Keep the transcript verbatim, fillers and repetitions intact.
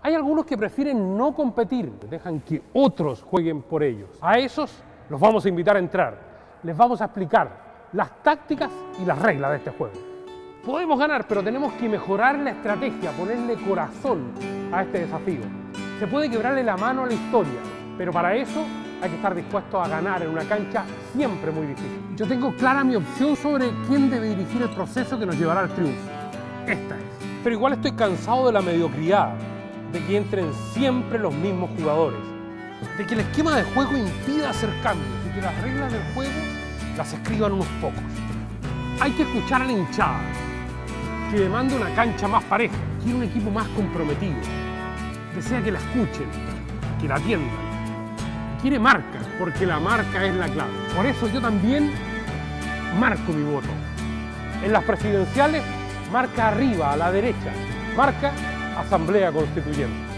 Hay algunos que prefieren no competir, dejan que otros jueguen por ellos. A esos los vamos a invitar a entrar. Les vamos a explicar las tácticas y las reglas de este juego. Podemos ganar, pero tenemos que mejorar la estrategia, ponerle corazón a este desafío. Se puede quebrarle la mano a la historia, pero para eso hay que estar dispuesto a ganar en una cancha siempre muy difícil. Yo tengo clara mi opción sobre quién debe dirigir el proceso que nos llevará al triunfo. Esta es. Pero igual estoy cansado de la mediocridad, de que entren siempre los mismos jugadores, de que el esquema de juego impida hacer cambios y que las reglas del juego las escriban unos pocos. Hay que escuchar a la hinchada, que demanda una cancha más pareja, quiere un equipo más comprometido, desea que la escuchen, que la atiendan, quiere marca, porque la marca es la clave. Por eso yo también marco mi voto. En las presidenciales, marca arriba, a la derecha, marca Asamblea Constituyente.